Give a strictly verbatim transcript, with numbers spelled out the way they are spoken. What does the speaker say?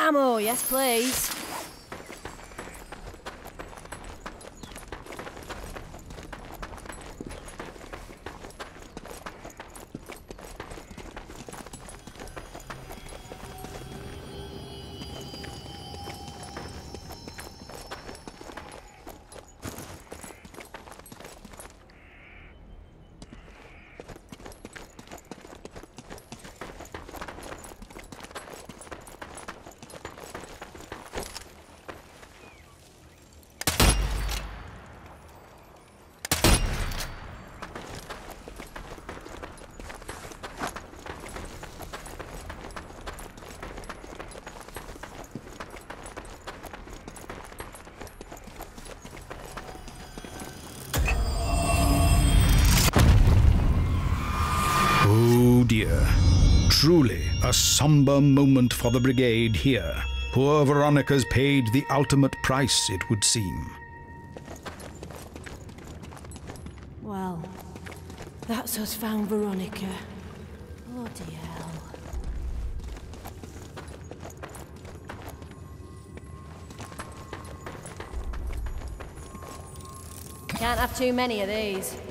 Ammo, yes please. Oh dear. Truly a somber moment for the brigade here. Poor Veronica's paid the ultimate price, it would seem. Well, that's us found Veronica. Bloody hell. Can't have too many of these.